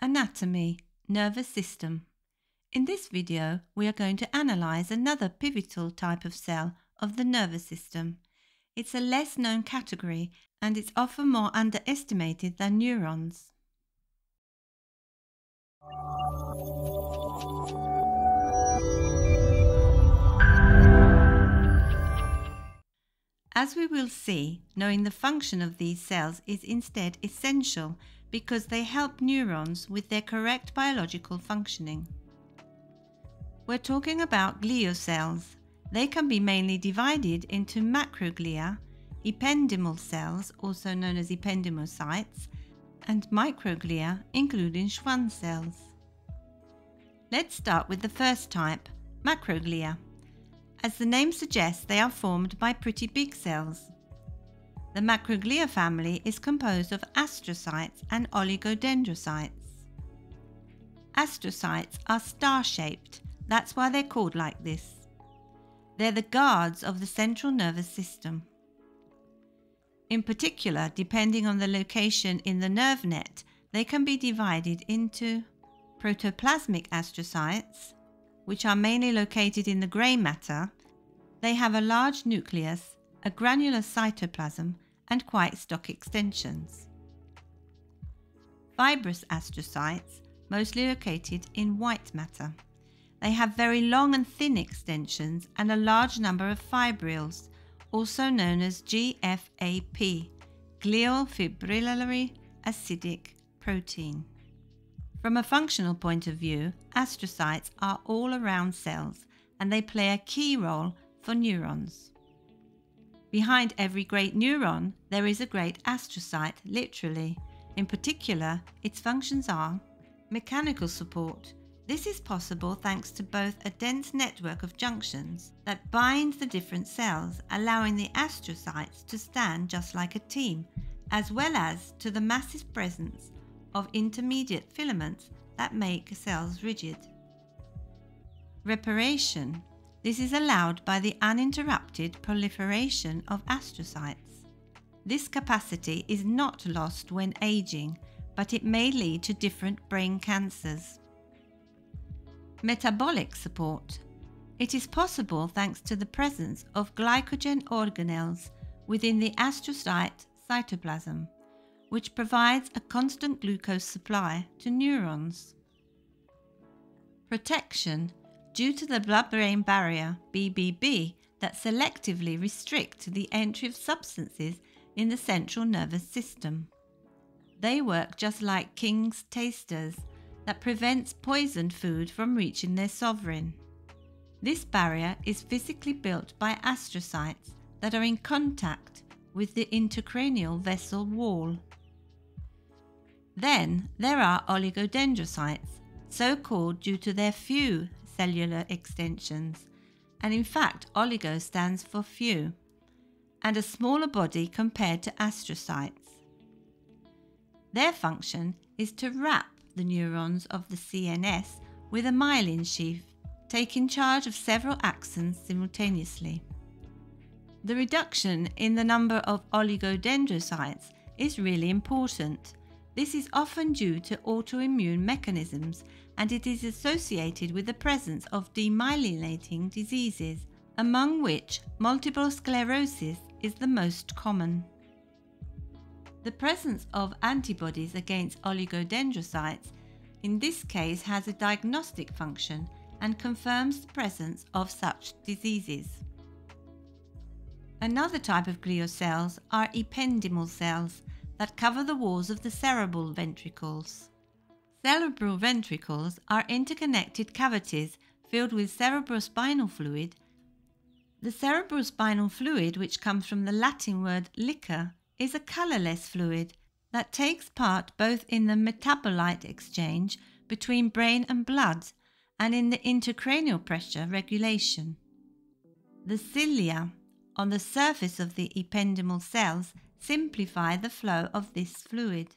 Anatomy, nervous system. In this video, we are going to analyse another pivotal type of cell of the nervous system. It's a less known category and it's often more underestimated than neurons. As we will see, knowing the function of these cells is instead essential because they help neurons with their correct biological functioning. We're talking about glial cells. They can be mainly divided into macroglia, ependymal cells, also known as ependymocytes, and microglia, including Schwann cells. Let's start with the first type, macroglia. As the name suggests, they are formed by pretty big cells. The macroglia family is composed of astrocytes and oligodendrocytes. Astrocytes are star-shaped, that's why they're called like this. They're the guards of the central nervous system. In particular, depending on the location in the nerve net, they can be divided into protoplasmic astrocytes, which are mainly located in the grey matter. They have a large nucleus, a granular cytoplasm, and quite stock extensions. Fibrous astrocytes, mostly located in white matter. They have very long and thin extensions and a large number of fibrils, also known as GFAP, glial fibrillary acidic protein. From a functional point of view, astrocytes are all-around cells and they play a key role for neurons. Behind every great neuron, there is a great astrocyte, literally. In particular, its functions are mechanical support. This is possible thanks to both a dense network of junctions that bind the different cells, allowing the astrocytes to stand just like a team, as well as to the massive presence of intermediate filaments that make cells rigid. Reparation. This is allowed by the uninterrupted proliferation of astrocytes. This capacity is not lost when aging, but it may lead to different brain cancers. Metabolic support. It is possible thanks to the presence of glycogen organelles within the astrocyte cytoplasm, which provides a constant glucose supply to neurons. Protection. Due to the blood-brain barrier, BBB, that selectively restrict the entry of substances in the central nervous system. They work just like king's tasters that prevents poisoned food from reaching their sovereign. This barrier is physically built by astrocytes that are in contact with the intracranial vessel wall. Then there are oligodendrocytes, so called due to their few cellular extensions, and in fact oligo stands for few, and a smaller body compared to astrocytes. Their function is to wrap the neurons of the CNS with a myelin sheath, taking charge of several axons simultaneously. The reduction in the number of oligodendrocytes is really important. This is often due to autoimmune mechanisms, and it is associated with the presence of demyelinating diseases, among which multiple sclerosis is the most common. The presence of antibodies against oligodendrocytes in this case has a diagnostic function and confirms the presence of such diseases. Another type of glial cells are ependymal cells that cover the walls of the cerebral ventricles. Cerebral ventricles are interconnected cavities filled with cerebrospinal fluid. The cerebrospinal fluid, which comes from the Latin word liquor, is a colourless fluid that takes part both in the metabolite exchange between brain and blood and in the intracranial pressure regulation. The cilia on the surface of the ependymal cells simplify the flow of this fluid.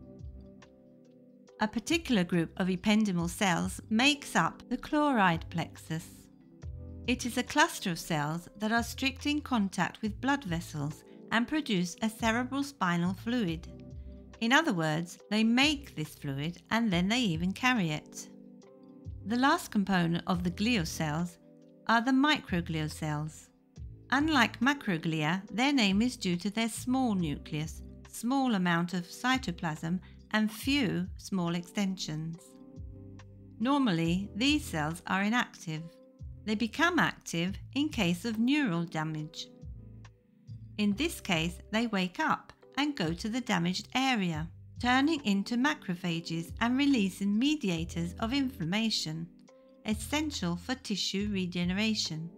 A particular group of ependymal cells makes up the chloride plexus. It is a cluster of cells that are strictly in contact with blood vessels and produce a cerebrospinal fluid. In other words, they make this fluid and then they even carry it. The last component of the glial cells are the microglia cells. Unlike macroglia, their name is due to their small nucleus, small amount of cytoplasm and few small extensions. Normally, these cells are inactive. They become active in case of neural damage. In this case, they wake up and go to the damaged area, turning into macrophages and releasing mediators of inflammation, essential for tissue regeneration.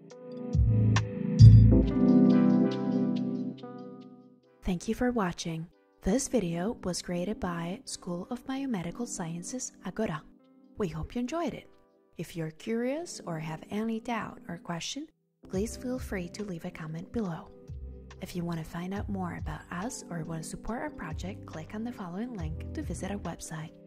Thank you for watching. This video was created by School of Biomedical Sciences, Agora. We hope you enjoyed it. If you're curious or have any doubt or question, please feel free to leave a comment below. If you want to find out more about us or want to support our project, click on the following link to visit our website.